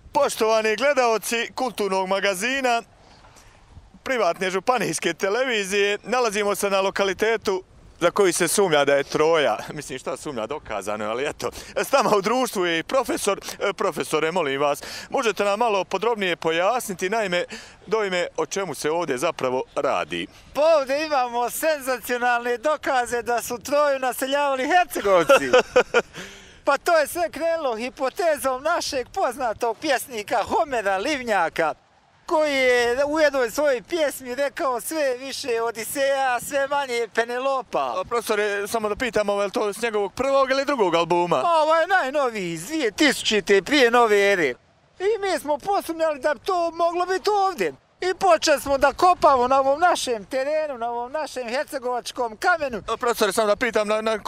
Poštovani gledaoci kulturnog magazina, privatne županijske televizije, nalazimo se na lokalitetu za koji se sumnja da je Troja. Mislim, šta sumnja, dokazano, ali eto. S nama u društvu je i profesor. Profesore, molim vas, možete nam malo podrobnije pojasniti, naime, dojme o čemu se ovdje zapravo radi? Pa ovdje imamo senzacionalne dokaze da su Troju naseljavali Hercegovci. Pa to je sve krenulo hipotezom našeg poznatog pjesnika Homera Livnjaka, koji je u jednoj svojoj pjesmi rekao sve više Odiseja, sve manje Penelopa. Profesore, samo da pitamo, je li to s njegovog prvog ili drugog albuma? Ovo je najnoviji, iz 2000. prije nove ere. I mi smo posumnjali da bi to moglo biti ovdje. I počeli smo da kopamo na ovom našem terenu, na ovom našem hercegovačkom kamenu. Profesore, samo da pitam,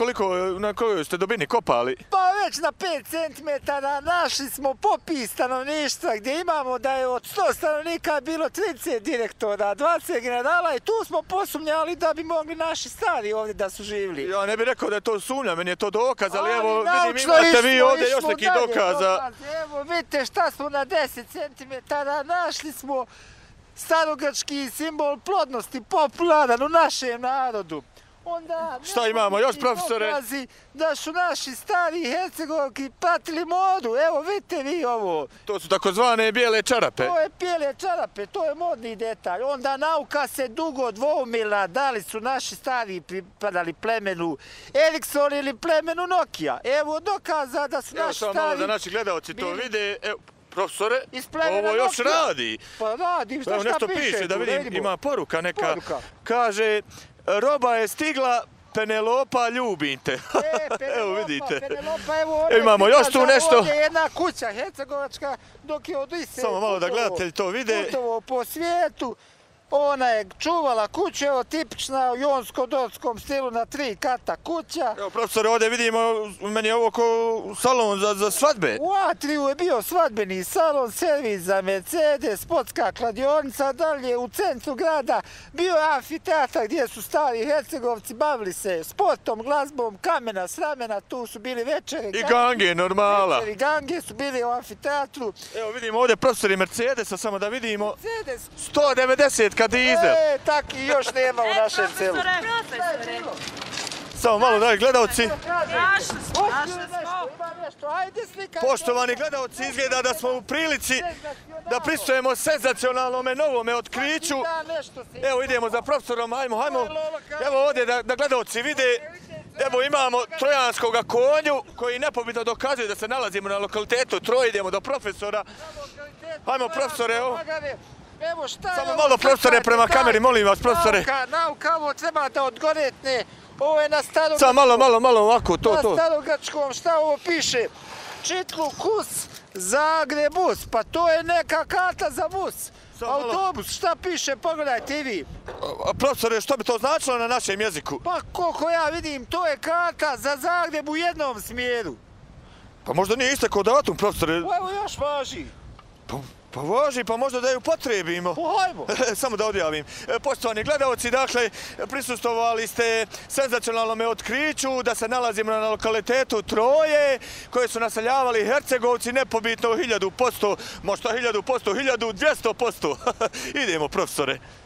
na kojoj ste dubini kopali? Pa već na 5 cm našli smo popis stanovništva gdje imamo da je od 100 stanovnika bilo 30 direktora, 20 generala i tu smo posumnjali da bi mogli naši stari ovdje da su živjeli. Ja ne bih rekao da je to sumnja, meni je to dokaz, ali evo vidim imate vi ovdje još neki dokaza. Evo vidite šta smo na 10 cm našli smo. Starogrčki simbol plodnosti, popularan u našem narodu. Onda šta imamo još, profesore? Dokazi da su naši stari Hercegovki pratili modu. Evo vidite vi ovo. To su takozvane bijele čarape. To je bijele čarape, to je modni detalj. Onda nauka se dugo dvoumila da li su naši stari pripadali plemenu Ericsson ili plemenu Nokia. Evo dokaza da su naši stari... Evo samo malo da naši gledaoci to vide. Profesore, ovo još radi. Pa radi, šta nešto piše, da vidim, ima poruka neka. Kaže, roba je stigla, Penelopa, ljubim te. Evo vidite. Imamo još tu nešto. Ovdje je jedna kuća hercegovačka, dok je Odisej samo malo da gledatelji to vide. Putovo po svijetu. Ona je čuvala kuću, evo tipična u jonsko-dodskom stilu na 3 kata kuća. Evo profesore, ovdje vidimo, meni je ovo ko salon za svadbe. U atriju je bio svadbeni salon, servis za Mercedes, sportska kladionica, dalje u centru grada bio je amfiteatar gdje su stari Hercegovci bavili se sportom, glazbom, kamena, sramena, tu su bili večere. I gange, normala. Večeri gange su bili u amfiteatru. Evo vidimo ovdje profesori Mercedesa, samo da vidimo. 190 dizel. Tak i još nema u našem celu. Samo malo da gledalci. Poštovani gledalci, izgleda da smo u prilici da pristojemo senzacionalnome novome otkriću. Evo idemo za profesorom, hajmo. Evo ovdje da gledalci vide. Evo imamo trojanskog konju koji nepobitno dokazuje da se nalazimo na lokalitetu Troje. Idemo do profesora. Hajmo profesore, evo. Samo malo profesore prema kameri, molim vas profesore. Nauka, ovo treba da odgoretne. Ovo je na starogačkom. Samo malo ovako, to. Na starogačkom, šta ovo piše? Čitlu kus, Zagreb bus, pa to je neka karta za bus. Autobus, šta piše, pogledajte i vi. Profesore, što bi to značilo na našem jeziku? Pa koliko ja vidim, to je karta za Zagreb u jednom smjeru. Pa možda nije istekao datum, profesore. Evo još važi. Pa važi, pa možda da je upotrebimo. Hajmo. Samo da odjavim. Poštovani gledalci, dakle, prisustvovali ste senzacionalnome otkriću da se nalazimo na lokalitetu Troje, koje su naseljavali Hercegovci nepobitno 1000%, možda 1000%, 1200%. Idemo, profesore.